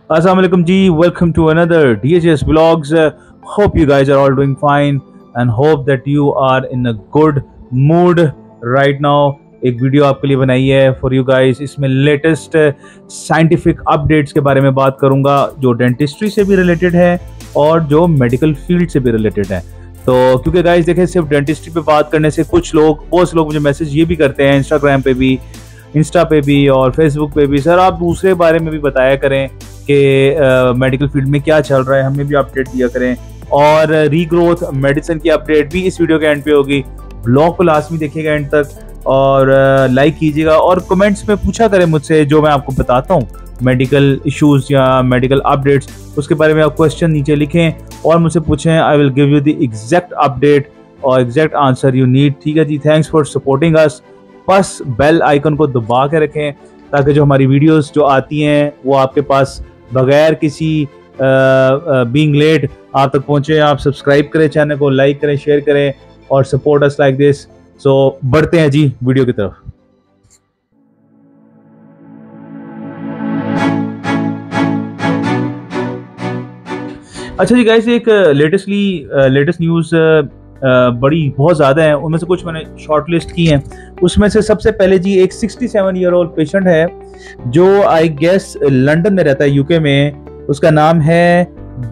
Assalamualaikum ji, welcome to another DHS vlogs. Hope you guys are all doing fine and hope that you are in a good mood right now. एक video आपके लिए बनाई है for you guys. इसमें latest scientific updates के बारे में बात करूंगा जो डेंटिस्ट्री से भी रिलेटेड है और जो मेडिकल फील्ड से भी रिलेटेड है। तो क्योंकि गाइस देखें, सिर्फ डेंटिस्ट्री पे बात करने से बहुत से लोग मुझे मैसेज ये भी करते हैं इंस्टाग्राम पे भी, इंस्टा पे भी और फेसबुक पे भी, सर आप दूसरे बारे में भी बताया करें कि मेडिकल फील्ड में क्या चल रहा है, हमें भी अपडेट दिया करें। और रीग्रोथ मेडिसिन की अपडेट भी इस वीडियो के एंड पे होगी। ब्लॉग को लास्ट में देखिएगा एंड तक और लाइक कीजिएगा और कमेंट्स में पूछा करें मुझसे जो मैं आपको बताता हूँ मेडिकल इश्यूज या मेडिकल अपडेट्स, उसके बारे में आप क्वेश्चन नीचे लिखें और मुझसे पूछें। I will give you the exact update और एग्जैक्ट आंसर यू नीड। ठीक है जी, थैंक्स फॉर सपोर्टिंग अस। बस बेल आइकन को दबा के रखें ताकि जो हमारी वीडियोस जो आती हैं वो आपके पास बगैर किसी बीइंग लेट आप तक पहुंचे। आप सब्सक्राइब करें, चैनल को लाइक करें, शेयर करें और support us like this. So बढ़ते हैं जी वीडियो की तरफ। अच्छा जी गाइस, एक लेटेस्ट न्यूज़ बहुत ज़्यादा है, उनमें से कुछ मैंने शॉर्ट लिस्ट की हैं। उसमें से सबसे पहले जी एक 67 ईयर ओल्ड पेशेंट है जो आई गेस लंदन में रहता है, यूके में। उसका नाम है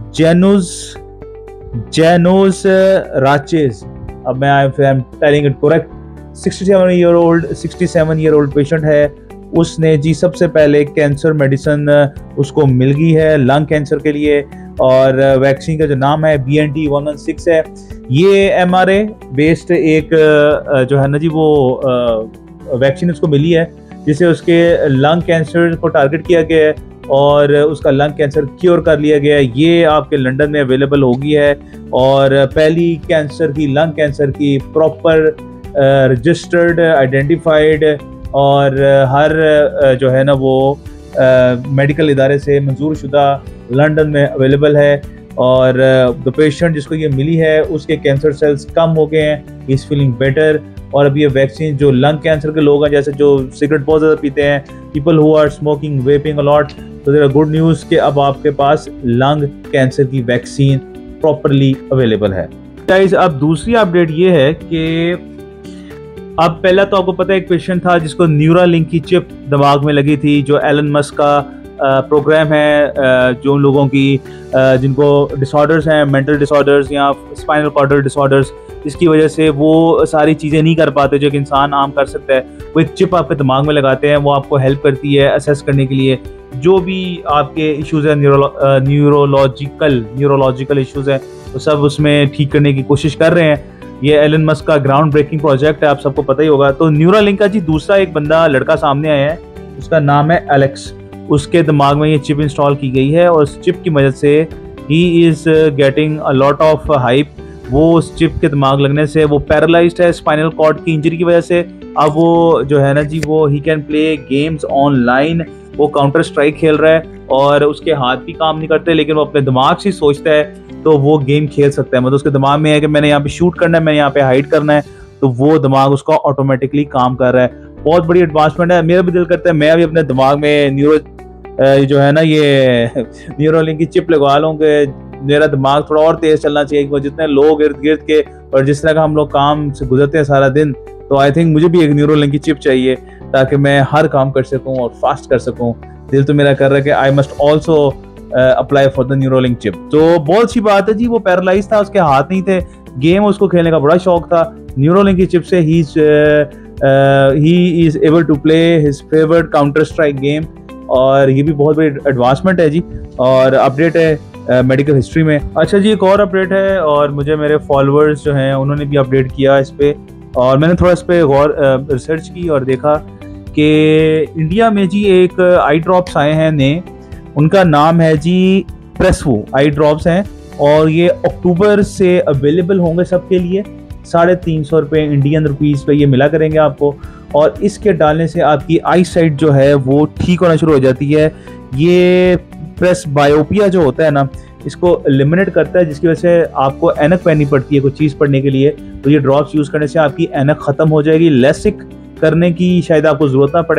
जेनोस राचेस। अब मैं I am telling it correct. 67 year old patient है। उसने जी सबसे पहले कैंसर मेडिसिन उसको मिल गई है लंग कैंसर के लिए और वैक्सीन का जो नाम है BNT116 है। ये mRNA बेस्ड एक जो है ना जी वो वैक्सीन उसको मिली है जिसे उसके लंग कैंसर को टारगेट किया गया है और उसका लंग कैंसर क्योर कर लिया गया है। ये आपके लंदन में अवेलेबल हो गई है और पहली लंग कैंसर की प्रॉपर रजिस्टर्ड आइडेंटिफाइड और हर जो है ना वो मेडिकल इदारे से मंजूर शुदा लंदन में अवेलेबल है। और द पेशेंट जिसको ये मिली है उसके कैंसर सेल्स कम हो गए हैं, ही इज़ फीलिंग बेटर। और अब ये वैक्सीन जो लंग कैंसर के लोग हैं, जैसे जो सिगरेट बहुत ज़्यादा पीते हैं, people who are smoking vaping a lot, तो देयर आर गुड न्यूज़ कि अब आपके पास लंग कैंसर की वैक्सीन प्रॉपरली अवेलेबल है। गाइस, अब दूसरी अपडेट ये है कि अब पहला तो आपको पता है एक पेशेंट था जिसको न्यूरालिंक की चिप दिमाग में लगी थी, जो एलन मस्क का प्रोग्राम है जो लोगों की जिनको डिसऑर्डर्स हैं, मेंटल डिसऑर्डर्स या स्पाइनल कॉर्डल डिसऑर्डर्स, जिसकी वजह से वो सारी चीज़ें नहीं कर पाते जो एक इंसान आम कर सकता है। वो एक चिप आपके दिमाग में लगाते हैं, वो आपको हेल्प करती है असेस करने के लिए जो भी आपके इश्यूज़ हैं, न्यूरोलॉजिकल इश्यूज़ हैं, तो सब उसमें ठीक करने की कोशिश कर रहे हैं। ये एलन मस्क का ग्राउंड ब्रेकिंग प्रोजेक्ट है, आप सबको पता ही होगा। तो न्यूरालिंक का जी दूसरा एक बंदा लड़का सामने आया है, उसका नाम है एलेक्स। उसके दिमाग में ये चिप इंस्टॉल की गई है और उस चिप की मदद से he is getting a lot of hype. वो उस चिप के दिमाग लगने से वो पैरालाइज्ड है स्पाइनल कॉर्ड की इंजरी की वजह से। अब वो जो है ना जी वो he can play games online. वो काउंटर स्ट्राइक खेल रहा है और उसके हाथ भी काम नहीं करते, लेकिन वो अपने दिमाग से सोचता है तो वो गेम खेल सकता है। मतलब उसके दिमाग में है कि मैंने यहाँ पे शूट करना है, मैंने यहाँ पे हाइड करना है, तो वो दिमाग उसका ऑटोमेटिकली काम कर रहा है। बहुत बड़ी एडवांसमेंट है। मेरा भी दिल करता है मैं भी अपने दिमाग में जो है ना ये न्यूरोलिंक की चिप लगवा लूँ कि मेरा दिमाग थोड़ा और तेज चलना चाहिए। जितने लोग इर्द गिर्द के और जिस तरह का हम लोग काम से गुजरते हैं सारा दिन, तो आई थिंक मुझे भी एक न्यूरोलिंक की चिप चाहिए ताकि मैं हर काम कर सकूँ और फास्ट कर सकूँ। दिल तो मेरा कर रहा है कि I must also apply for the Neuralink chip. तो बहुत अच्छी बात है जी, वो पैरालाइज था, उसके हाथ नहीं थे, गेम उसको खेलने का बड़ा शौक था। न्यूरोलिंक की चिप से he is able to play his favourite counter strike game और ये भी बहुत बड़ी एडवांसमेंट है जी और अपडेट है मेडिकल हिस्ट्री में। अच्छा जी, एक और अपडेट है और मुझे मेरे फॉलोअर्स जो हैं उन्होंने भी अपडेट किया इस पे और मैंने थोड़ा इस पे गौर रिसर्च की और देखा कि इंडिया में जी एक आई ड्रॉप्स आए हैं नए। उनका नाम है जी प्रेसवो आई ड्रॉप्स हैं और ये अक्टूबर से अवेलेबल होंगे सबके लिए। 350 रुपये इंडियन रुपीज़ पे ये मिला करेंगे आपको और इसके डालने से आपकी आई साइट जो है वो ठीक होना शुरू हो जाती है। ये प्रेस बायोपिया जो होता है ना, इसको एलिमिनेट करता है, जिसकी वजह से आपको ऐनक पहननी पड़ती है कोई चीज़ पढ़ने के लिए। तो ये ड्रॉप्स यूज़ करने से आपकी ऐनक ख़त्म हो जाएगी। लेसिक करने की शायद आपको ज़रूरत ना पड़े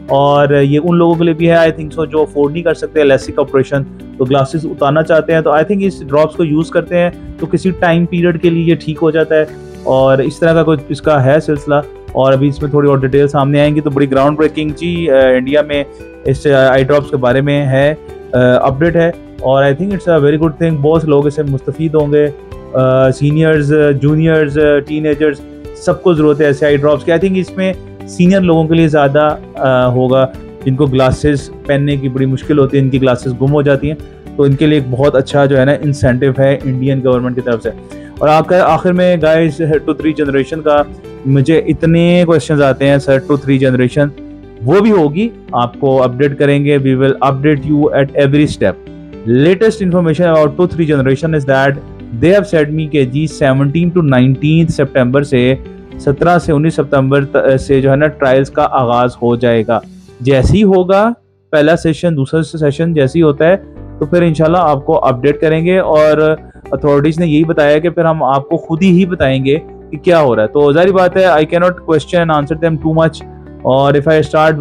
और ये उन लोगों के लिए भी है आई थिंक सो जो अफोर्ड नहीं कर सकते लेसिक ऑपरेशन, तो ग्लासेस उतारना चाहते हैं, तो आई थिंक इस ड्रॉप्स को यूज़ करते हैं तो किसी टाइम पीरियड के लिए ये ठीक हो जाता है। और इस तरह का कुछ इसका है सिलसिला, और अभी इसमें थोड़ी और डिटेल सामने आएंगी। तो बड़ी ग्राउंड ब्रेकिंग जी इंडिया में इस आई ड्रॉप्स के बारे में है, अपडेट है, और I think it's a very good thing. बहुत लोग इससे मुस्तफ़ीद होंगे, सीनियर्स, जूनियर्स, टीनेजर्स, सबको ज़रूरत है ऐसे आई ड्रॉप्स की। आई थिंक इसमें सीनियर लोगों के लिए ज़्यादा होगा, जिनको ग्लासेस पहनने की बड़ी मुश्किल होती है, इनकी ग्लासेस गुम हो जाती हैं, तो इनके लिए एक बहुत अच्छा जो है ना इंसेंटिव है इंडियन गवर्नमेंट की तरफ से। और आखिर में गाइस 2-3 जनरेशन का मुझे इतने क्वेश्चंस आते हैं सर, 2-3 जनरेशन वो भी होगी, आपको अपडेट करेंगे, we will update you at every step. Latest information about 2-3 generation is that they have said me के जी 17 to 19 सितंबर से 17 से 19 सितंबर से जो है ना ट्रायल्स का आगाज हो जाएगा। जैसे ही होगा पहला सेशन, दूसरा सेशन जैसे ही होता है तो फिर इंशाल्लाह आपको अपडेट करेंगे, और अथॉरिटीज ने यही बताया कि फिर हम आपको खुद ही बताएंगे कि क्या हो रहा है। तो जाहिर बात है I can not question and answer them too much, और if I start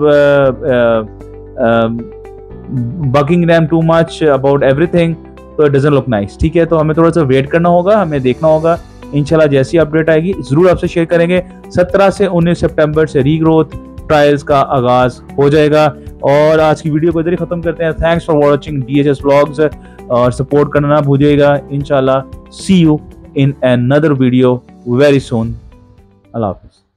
bugging them too much about everything तो इट डजंट लुक नाइस। ठीक है, तो हमें थोड़ा सा वेट करना होगा, हमें देखना होगा, इंशाल्लाह जैसी अपडेट आएगी जरूर आपसे शेयर करेंगे। 17 से 19 सितंबर से रीग्रोथ ट्रायल्स का आगाज हो जाएगा। और आज की वीडियो को इधर ही खत्म करते हैं। Thanks for watching DHS vlogs, और सपोर्ट करना ना भूलिएगा। इंशाल्लाह see you in another video very soon. अल्लाह हाफिज़।